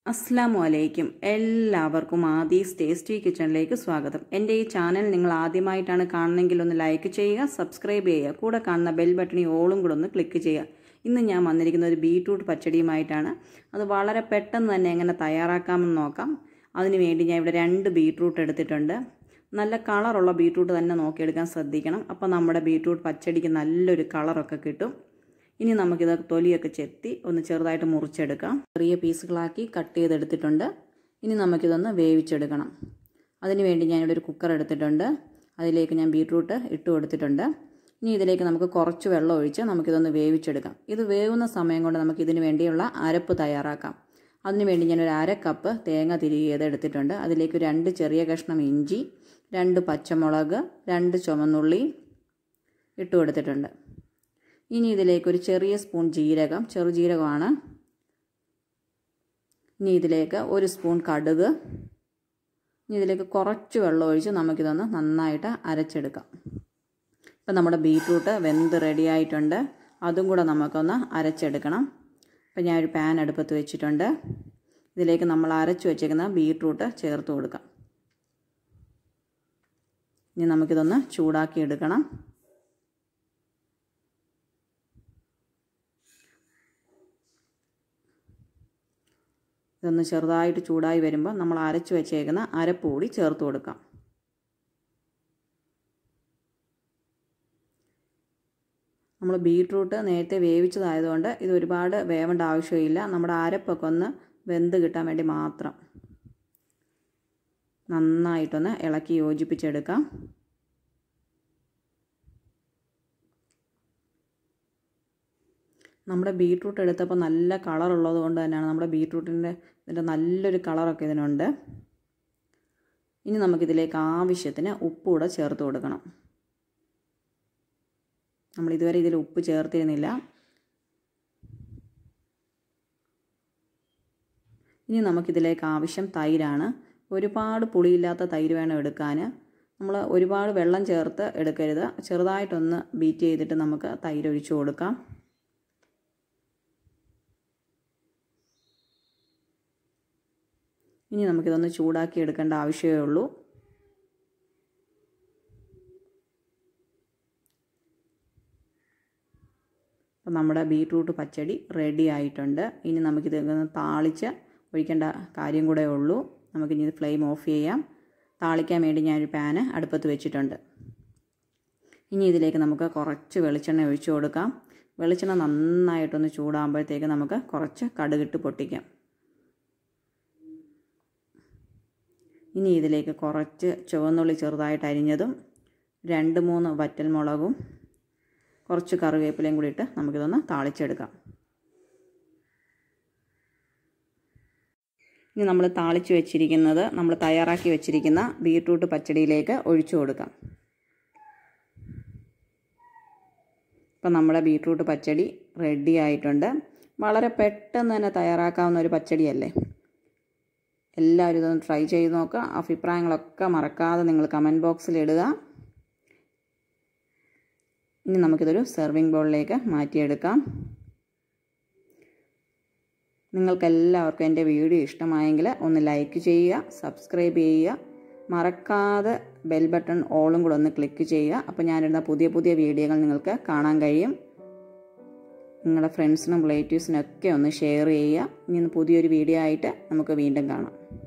അസ്സലാമു അലൈക്കും. എല്ലാവർക്കും ആദീസ് ടേസ്റ്റി കിച്ചണിലേക്ക് സ്വാഗതം. എൻ്റെ ഈ ചാനൽ നിങ്ങൾ ആദ്യമായിട്ടാണ് കാണുന്നതെങ്കിൽ ഒന്ന് ലൈക്ക് ചെയ്യുക, സബ്സ്ക്രൈബ് ചെയ്യുക, കൂടെ കാണുന്ന ബെൽ ബട്ടണിൽ ഓളും കൂടെ ഒന്ന് ക്ലിക്ക് ചെയ്യുക. ഇന്ന് ഞാൻ വന്നിരിക്കുന്ന ഒരു ബീട്രൂട്ട് പച്ചടിയുമായിട്ടാണ്. അത് വളരെ പെട്ടെന്ന് തന്നെ എങ്ങനെ തയ്യാറാക്കാമെന്ന് നോക്കാം. അതിനുവേണ്ടി ഞാൻ ഇവിടെ 2 ബീട്രൂട്ട് എടുത്തിട്ടുണ്ട്. നല്ല കളറുള്ള ബീട്രൂട്ട് തന്നെ നോക്കിയെടുക്കാൻ ശ്രദ്ധിക്കണം. അപ്പോൾ നമ്മുടെ ബീട്രൂട്ട് പച്ചടിക്ക് നല്ലൊരു കളറൊക്കെ കിട്ടും. ഇനി നമുക്കിത് തൊലിയൊക്കെ ചെത്തി ഒന്ന് ചെറുതായിട്ട് മുറിച്ചെടുക്കാം. ചെറിയ പീസുകളാക്കി കട്ട് ചെയ്തെടുത്തിട്ടുണ്ട്. ഇനി നമുക്കിതൊന്ന് വേവിച്ചെടുക്കണം. അതിനുവേണ്ടി ഞാനിവിടെ ഒരു കുക്കർ എടുത്തിട്ടുണ്ട്. അതിലേക്ക് ഞാൻ ബീട്രൂട്ട് ഇട്ട് കൊടുത്തിട്ടുണ്ട്. ഇനി ഇതിലേക്ക് നമുക്ക് കുറച്ച് വെള്ളം ഒഴിച്ച് നമുക്കിതൊന്ന് വേവിച്ചെടുക്കാം. ഇത് വേവുന്ന സമയം കൊണ്ട് നമുക്കിതിന് വേണ്ടിയുള്ള അരപ്പ് തയ്യാറാക്കാം. അതിനുവേണ്ടി ഞാനൊരു 1/2 കപ്പ് തേങ്ങ തിരികിയത് എടുത്തിട്ടുണ്ട്. അതിലേക്ക് 2 ചെറിയ കഷ്ണം ഇഞ്ചി, 2 പച്ചമുളക്, 2 ചുവന്നുള്ളി ഇട്ട് കൊടുത്തിട്ടുണ്ട്. ഇനി ഇതിലേക്ക് ഒരു ചെറിയ സ്പൂൺ ജീരകം, ചെറുജീരകമാണ്. ഇനി ഇതിലേക്ക് 1 സ്പൂൺ കടുക്. ഇനി ഇതിലേക്ക് കുറച്ച് വെള്ളം ഒഴിച്ച് നമുക്കിതൊന്ന് നന്നായിട്ട് അരച്ചെടുക്കാം. ഇപ്പം നമ്മുടെ ബീട്രൂട്ട് വെന്ത് റെഡി ആയിട്ടുണ്ട്. അതും കൂടെ നമുക്കൊന്ന് അരച്ചെടുക്കണം. അപ്പം ഞാനൊരു പാൻ അടുപ്പത്ത് വെച്ചിട്ടുണ്ട്. ഇതിലേക്ക് നമ്മൾ അരച്ച് വെച്ചേക്കുന്ന ബീട്രൂട്ട് ചേർത്ത് കൊടുക്കാം. ഇനി നമുക്കിതൊന്ന് ചൂടാക്കി എടുക്കണം. ഇതൊന്ന് ചെറുതായിട്ട് ചൂടായി വരുമ്പോൾ നമ്മൾ അരച്ച് വെച്ചേക്കുന്ന അരപ്പ് കൂടി ചേർത്ത് കൊടുക്കാം. നമ്മൾ ബീട്രൂട്ട് നേരത്തെ വേവിച്ചതായതുകൊണ്ട് ഇത് ഒരുപാട് വേവേണ്ട ആവശ്യമില്ല. നമ്മുടെ അരപ്പൊക്കെ ഒന്ന് വെന്ത് കിട്ടാൻ വേണ്ടി മാത്രം നന്നായിട്ടൊന്ന് ഇളക്കി യോജിപ്പിച്ചെടുക്കാം. നമ്മുടെ ബീട്രൂട്ട് എടുത്തപ്പോൾ നല്ല കളറുള്ളത് കൊണ്ട് തന്നെയാണ് നമ്മുടെ ബീട്രൂട്ടിൻ്റെ ഇതിൻ്റെ നല്ലൊരു കളറൊക്കെ ഇതിനുണ്ട്. ഇനി നമുക്കിതിലേക്ക് ആവശ്യത്തിന് ഉപ്പ് കൂടെ ചേർത്ത് കൊടുക്കണം. നമ്മൾ ഇതുവരെ ഇതിൽ ഉപ്പ് ചേർത്തിരുന്നില്ല. ഇനി നമുക്കിതിലേക്ക് ആവശ്യം തൈരാണ്. ഒരുപാട് പുളിയില്ലാത്ത തൈര് വേണം എടുക്കാൻ. നമ്മൾ ഒരുപാട് വെള്ളം ചേർത്ത് എടുക്കരുത്. ചെറുതായിട്ടൊന്ന് ബീറ്റ് ചെയ്തിട്ട് നമുക്ക് തൈര് ഒഴിച്ചു കൊടുക്കാം. ഇനി നമുക്കിതൊന്ന് ചൂടാക്കി എടുക്കേണ്ട ആവശ്യമേ ഉള്ളൂ. അപ്പോൾ നമ്മുടെ ബീട്രൂട്ട് പച്ചടി റെഡി ആയിട്ടുണ്ട്. ഇനി നമുക്കിതൊന്ന് താളിച്ച് ഒഴിക്കേണ്ട കാര്യം കൂടെ ഉള്ളൂ. നമുക്കിനി ഇത് ഫ്ലെയിം ഓഫ് ചെയ്യാം. താളിക്കാൻ വേണ്ടി ഞാനൊരു പാന് അടുപ്പത്ത് വെച്ചിട്ടുണ്ട്. ഇനി ഇതിലേക്ക് നമുക്ക് കുറച്ച് വെളിച്ചെണ്ണ ഒഴിച്ചു കൊടുക്കാം. വെളിച്ചെണ്ണ നന്നായിട്ടൊന്ന് ചൂടാകുമ്പോഴത്തേക്ക് നമുക്ക് കുറച്ച് കടുകിട്ട് പൊട്ടിക്കാം. ഇനി ഇതിലേക്ക് കുറച്ച് ചുവന്നുള്ളി ചെറുതായിട്ട് അരിഞ്ഞതും 2-3 വറ്റൽമുളകും കുറച്ച് കറിവേപ്പിലയും കൂടി ഇട്ട് നമുക്കിതൊന്ന് താളിച്ചെടുക്കാം. ഇനി നമ്മൾ താളിച്ച് വെച്ചിരിക്കുന്നത് നമ്മൾ തയ്യാറാക്കി വെച്ചിരിക്കുന്ന ബീട്രൂട്ട് പച്ചടിയിലേക്ക് ഒഴിച്ചു കൊടുക്കാം. ഇപ്പം നമ്മുടെ ബീട്രൂട്ട് പച്ചടി റെഡി ആയിട്ടുണ്ട്. വളരെ പെട്ടെന്ന് തന്നെ തയ്യാറാക്കാവുന്ന ഒരു പച്ചടിയല്ലേ. എല്ലാവരും ഇതൊന്ന് ട്രൈ ചെയ്ത് നോക്കുക. അഭിപ്രായങ്ങളൊക്കെ മറക്കാതെ നിങ്ങൾ കമൻറ്റ് ബോക്സിൽ ഇടുക. ഇനി നമുക്കിതൊരു സെർവിങ് ബൗളിലേക്ക് മാറ്റിയെടുക്കാം. നിങ്ങൾക്കെല്ലാവർക്കും എൻ്റെ വീഡിയോ ഇഷ്ടമായെങ്കിൽ ഒന്ന് ലൈക്ക് ചെയ്യുക, സബ്സ്ക്രൈബ് ചെയ്യുക, മറക്കാതെ ബെൽ ബട്ടൺ ഓളും കൂടെ ഒന്ന് ക്ലിക്ക് ചെയ്യുക. അപ്പോൾ ഞാനിടുന്ന പുതിയ പുതിയ വീഡിയോകൾ നിങ്ങൾക്ക് കാണാൻ കഴിയും. നിങ്ങളുടെ ഫ്രണ്ട്സിനും റിലേറ്റീവ്സിനും ഒക്കെ ഒന്ന് ഷെയർ ചെയ്യുക. ഇനി പുതിയൊരു വീഡിയോ ആയിട്ട് നമുക്ക് വീണ്ടും കാണാം.